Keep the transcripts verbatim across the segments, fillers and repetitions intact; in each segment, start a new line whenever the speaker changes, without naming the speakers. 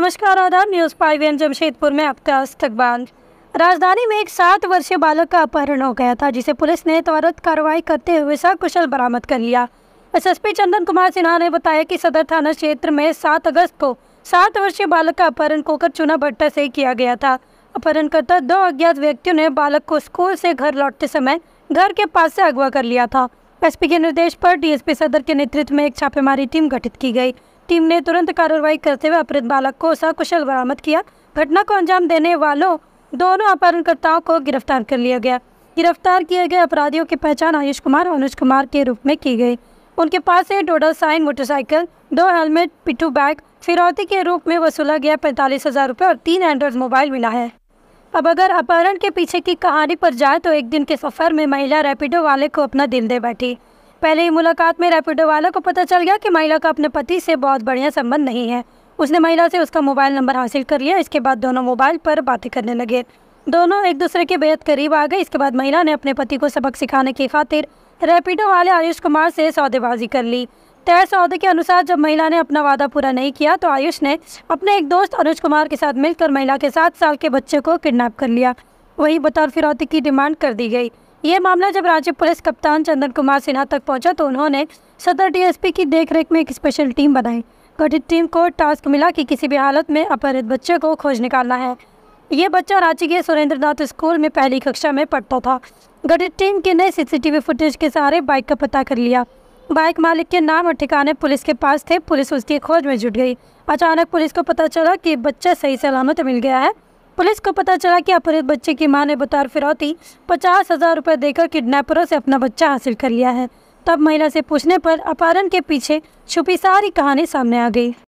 नमस्कार, आदाब। News five N Jamshedpur में आपका इस्तकबाल। राजधानी में एक सात वर्षीय बालक का अपहरण हो गया था, जिसे पुलिस ने त्वरित कार्रवाई करते हुए सकुशल बरामद कर लिया। एसएसपी चंदन कुमार सिन्हा ने बताया कि सदर थाना क्षेत्र में सात अगस्त को सात वर्षीय बालक का अपहरण कोकर चूना भट्टा से किया गया था। अपहरणकर्ता दो अज्ञात व्यक्तियों ने बालक को स्कूल से घर लौटते समय घर के पास से अगवा कर लिया था। एसपी के निर्देश पर डीएसपी सदर के नेतृत्व में एक छापेमारी टीम गठित की गई। टीम ने तुरंत कार्रवाई करते हुए अपहृत बालक को सकुशल बरामद किया। घटना को अंजाम देने वालों दोनों अपहरणकर्ताओं को गिरफ्तार कर लिया गया। गिरफ्तार किए गए अपराधियों की पहचान आयुष कुमार और अनुज कुमार के रूप में की गई। उनके पास से डोडल साइन मोटरसाइकिल, दो हेलमेट, पिट्ठू बैग, फिरौती के रूप में वसूला गया पैंतालीस हजार रुपये और तीन एंड्रॉइड मोबाइल मिला है। अब अगर अपहरण के पीछे की कहानी पर जाए तो एक दिन के सफ़र में महिला रैपिडो वाले को अपना दिल दे बैठी। पहले ही मुलाकात में रैपिडो वाले को पता चल गया कि महिला का अपने पति से बहुत बढ़िया संबंध नहीं है। उसने महिला से उसका मोबाइल नंबर हासिल कर लिया। इसके बाद दोनों मोबाइल पर बातें करने लगे। दोनों एक दूसरे के बेहद करीब आ गए। इसके बाद महिला ने अपने पति को सबक सिखाने की खातिर रैपिडो वाले आयुष कुमार से सौदेबाजी कर ली। तय सौदे के अनुसार जब महिला ने अपना वादा पूरा नहीं किया तो आयुष ने अपने एक दोस्त अनुज कुमार के साथ मिलकर महिला के सात साल के बच्चे को किडनैप कर लिया। वहीं बतौर फिरौती की डिमांड कर दी गई। ये मामला जब राज्य पुलिस कप्तान चंदन कुमार सिन्हा तक पहुंचा तो उन्होंने सदर डीएसपी की देखरेख में एक स्पेशल टीम बनाई। गठित टीम को टास्क मिला कि किसी भी हालत में अपहृत बच्चे को खोज निकालना है। ये बच्चा रांची के सुरेंद्र नाथ स्कूल में पहली कक्षा में पढ़ता था। गठित टीम के ने सीसीटीवी फुटेज के सहारे बाइक का पता कर लिया। बाइक मालिक के नाम और ठिकाने पुलिस के पास थे। पुलिस उसकी खोज में जुट गई। अचानक पुलिस को पता चला कि बच्चा सही सलामत मिल गया है। पुलिस को पता चला कि अपहृत बच्चे की मां ने बतौर फिरौती पचास हजार रुपये देकर किडनैपरों से अपना बच्चा हासिल कर लिया है। तब महिला से पूछने पर अपहरण के पीछे छुपी सारी कहानी सामने आ गई।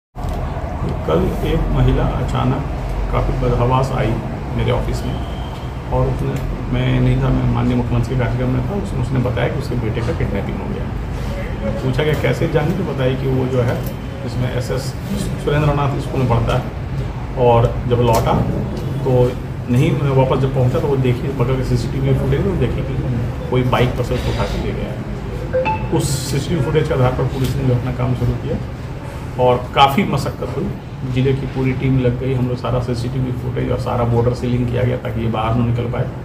कल एक महिला अचानक काफ़ी बदहवास आई मेरे ऑफिस में और उसने मैं नहीं था, मैं माननीय मुख्यमंत्री के कार्यक्रम में था। उसने उसने बताया कि उसके बेटे का किडनैपिंग हो गया। पूछा गया कैसे जानी, तो बताई कि वो जो है इसमें S S Surendra Nath school में पढ़ता है और जब लौटा तो नहीं, मैं वापस जब पहुंचा तो वो देखी बगल के सीसीटीवी फुटेज में देखी कि कोई बाइक पर से उसको उठा के ले गया है। उस सीसीटीवी फुटेज के आधार पर पुलिस ने अपना काम शुरू किया और काफ़ी मशक्क़त हुई। जिले की पूरी टीम लग गई। हम लोग सारा सीसीटीवी फुटेज और सारा बॉर्डर सीलिंग किया गया ताकि ये बाहर न निकल पाए।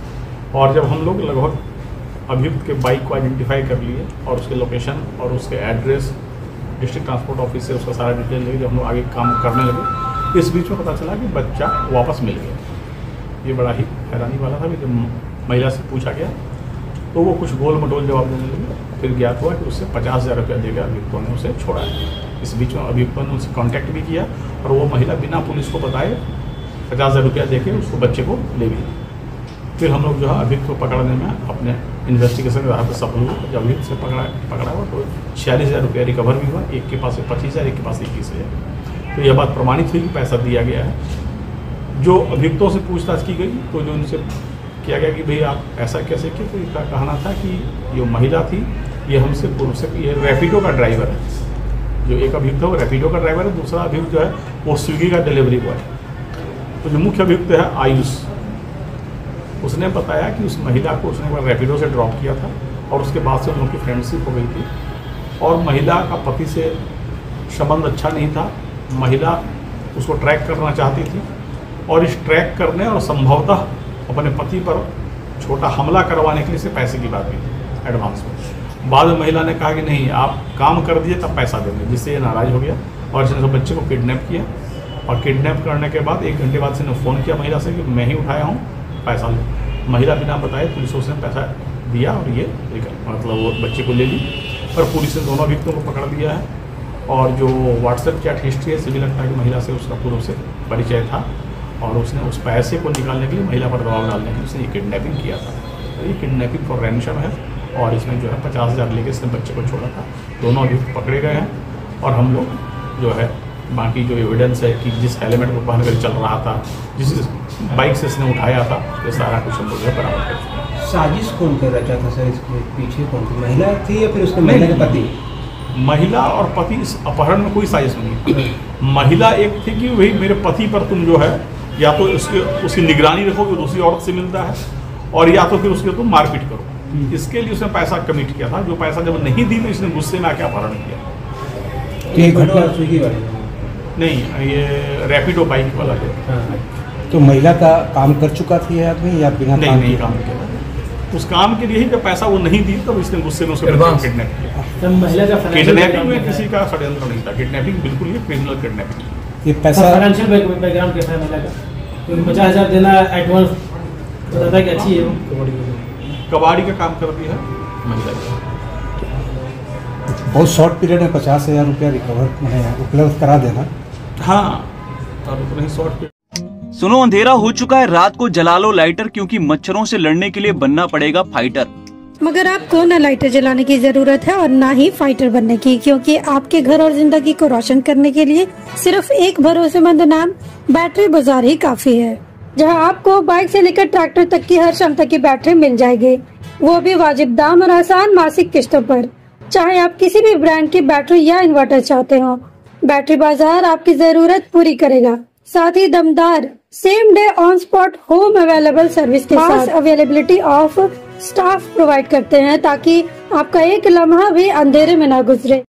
और जब हम लोग लगभग अभियुक्त के बाइक को आइडेंटिफाई कर लिए और उसके लोकेशन और उसके एड्रेस डिस्ट्रिक्ट ट्रांसपोर्ट ऑफिस से उसका सारा डिटेल लेके जब हम लोग आगे काम करने लगे, इस बीच में पता चला कि बच्चा वापस मिल गया। ये बड़ा ही हैरानी वाला था कि जब महिला से पूछा गया तो वो कुछ गोल मटोल जवाब देने लगे। फिर ज्ञात हुआ कि उससे पचास हज़ार रुपया देकर अभियुक्तों ने उसे छोड़ा है। इस बीच में अभियुक्तों ने उससे कांटेक्ट भी किया और वो महिला बिना पुलिस को बताए पचास हज़ार रुपया देके उसको बच्चे को ले भी। फिर हम लोग जो है अभियुक्त को पकड़ने में अपने इन्वेस्टिगेशन के आधार पर सफल हुए। जब अभियुक्त से पकड़ा पकड़ा हुआ तो छियालीस हज़ार रुपया रिकवर भी हुआ। एक के पास से पच्चीस हज़ार, एक के पास इक्कीस हज़ार। तो यह बात प्रमाणित हुई कि पैसा दिया गया है। जो अभियुक्तों से पूछताछ की गई तो जो उनसे किया गया कि भाई आप ऐसा कैसे किए, तो इसका कहना था कि जो महिला थी ये हमसे पूर्व से ये रैपिडो का ड्राइवर है। जो एक अभियुक्त है वो रैपिडो का ड्राइवर है, दूसरा अभियुक्त जो है वो स्विगी का डिलीवरी बॉय है। तो जो मुख्य अभियुक्त है आयुष, उसने बताया कि उस महिला को उसने एक बार रैपिडो से ड्रॉप किया था और उसके बाद से उन लोगों की फ्रेंडशिप हो गई थी और महिला का पति से संबंध अच्छा नहीं था। महिला उसको ट्रैक करना चाहती थी और इस ट्रैक करने और संभवतः अपने पति पर छोटा हमला करवाने के लिए से पैसे की बात हुई थी एडवांस में। बाद में महिला ने कहा कि नहीं, आप काम कर दिए तब पैसा देंगे, जिससे ये नाराज़ हो गया और इसने तो बच्चे को किडनैप किया। और किडनैप करने के बाद एक घंटे बाद इसने फ़ोन किया महिला से कि मैं ही उठाया हूँ, पैसा लो। महिला बिना बताए पुलिस उसने पैसा दिया और ये मतलब वो बच्चे को ले ली। और पुलिस ने दोनों अभियुक्तों को पकड़ दिया है। और जो व्हाट्सएप चैट हिस्ट्री है, इससे भी लगता है कि महिला से उसका पूर्व से परिचय था और उसने उस पैसे को निकालने के लिए, महिला पर दबाव डालने के लिए उसने ये किडनैपिंग किया था। तो ये किडनैपिंग फॉर रैंसम है और इसमें जो है पचास हज़ार लेके इसने बच्चे को छोड़ा था। दोनों अभियुक्त पकड़े गए हैं और हम लोग जो है बाकी जो एविडेंस है कि जिस हेलमेट को पहन कर चल रहा था, जिस बाइक से इसने उठाया था, ये सारा कुछ हम लोग बरामद कर चुके हैं।
साजिश कौन कर रहा था सर? इसके पीछे कौन थी? महिला थी या फिर उसके महिला के पति?
महिला और पति, इस अपहरण में कोई साजिश नहीं थी। महिला एक थी कि वही मेरे पति पर तुम जो है या तो उसके उसकी निगरानी रखोगे, दूसरी औरत से मिलता है, और या तो फिर उसके तुम मारपीट करो। इसके लिए उसने पैसा कमिट किया था। जो पैसा जब नहीं दी तो इसने गुस्से में आके अपहरण किया।
ये घटना स्विगी वाली
नहीं, ये रैपिडो बाइक वाला जो
हाँ।
तो महिला का काम कर चुका थी ये आदमी या बिना
नहीं
काम
नहीं
किए?
काम किया। उस काम के लिए ही जब पैसा वो नहीं दी तब इसने गुस्से में उसको किडनैप किया।
तब महिला का
किडनैपिंग में किसी का षड्यंत्र नहीं था, किडनैपिंग बिल्कुल ही क्रिमिनल किडनैपिंग।
ये पैसा
फाइनेंशियल बैकग्राउंड कैसा है महिला का? क्योंकि पचास हजार देना एडवांस बताता है कि अच्छी है वो।
कबाड़ी का काम करती है महिला का।
बहुत शॉर्ट पीरियड में पचास हजार रुपया रिकवर उपलब्ध करा देना।
हाँ, और उतना ही शॉर्ट।
सुनो, अंधेरा हो चुका है, रात को जला लो लाइटर, क्योंकि मच्छरों से लड़ने के लिए बनना पड़ेगा फाइटर।
मगर आपको न लाइटर जलाने की जरूरत है और न ही फाइटर बनने की, क्योंकि आपके घर और जिंदगी को रोशन करने के लिए सिर्फ एक भरोसेमंद नाम बैटरी बाजार ही काफी है, जहां आपको बाइक से लेकर ट्रैक्टर तक की हर क्षमता की बैटरी मिल जाएगी, वो भी वाजिब दाम और आसान मासिक किस्तों पर। चाहे आप किसी भी ब्रांड की बैटरी या इन्वर्टर चाहते हो, बैटरी बाजार आपकी जरूरत पूरी करेगा। साथ ही दमदार same day on spot home available service के साथ अवेलेबिलिटी ऑफ स्टाफ प्रोवाइड करते हैं, ताकि आपका एक लम्हा भी अंधेरे में ना गुजरे।